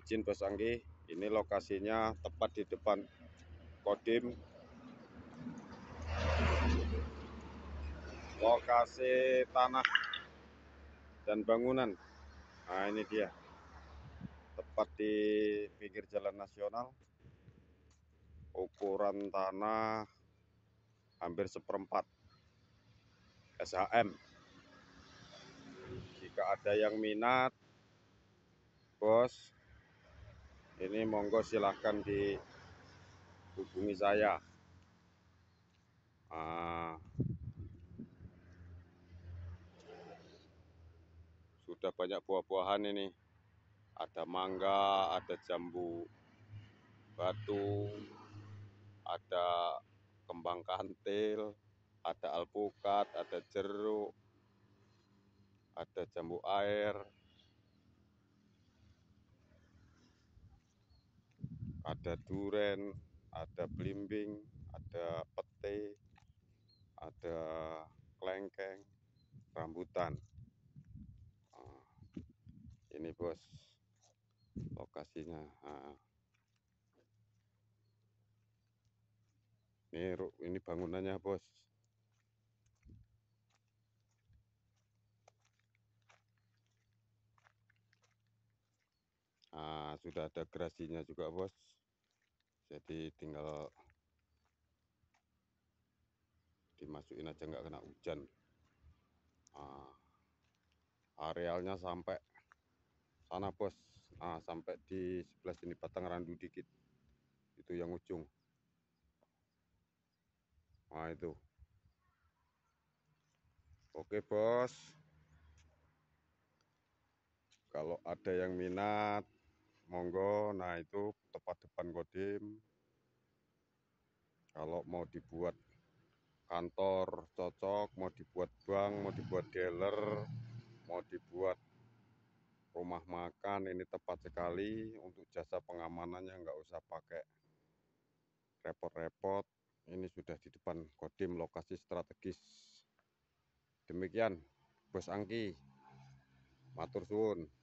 Izin Bos Anggi, ini lokasinya tepat di depan Kodim. Lokasi tanah dan bangunan. Nah ini dia, tepat di pinggir jalan nasional. Ukuran tanah hampir 1/4 SHM. Jika ada yang minat, Bos, ini monggo silahkan dihubungi saya. Sudah banyak buah-buahan ini. Ada mangga, ada jambu batu, ada kembang kantil, ada alpukat, ada jeruk, ada jambu air, ada duren, ada belimbing, ada pete, ada kelengkeng, rambutan. Nah, ini Bos lokasinya. Nah, ini bangunannya Bos. Nah, sudah ada gerasinya juga Bos, jadi tinggal dimasukin aja, nggak kena hujan. Nah, arealnya sampai sana Bos. Nah, sampai di sebelah sini Batang Randu dikit, itu yang ujung. Nah itu, oke Bos, kalau ada yang minat monggo. Nah itu tepat depan Kodim. Kalau mau dibuat kantor cocok, mau dibuat bank, mau dibuat dealer, mau dibuat rumah makan, ini tepat sekali. Untuk jasa pengamanannya nggak usah pakai repot-repot. Ini sudah di depan Kodim, lokasi strategis. Demikian Bos Anggi, matur suwun.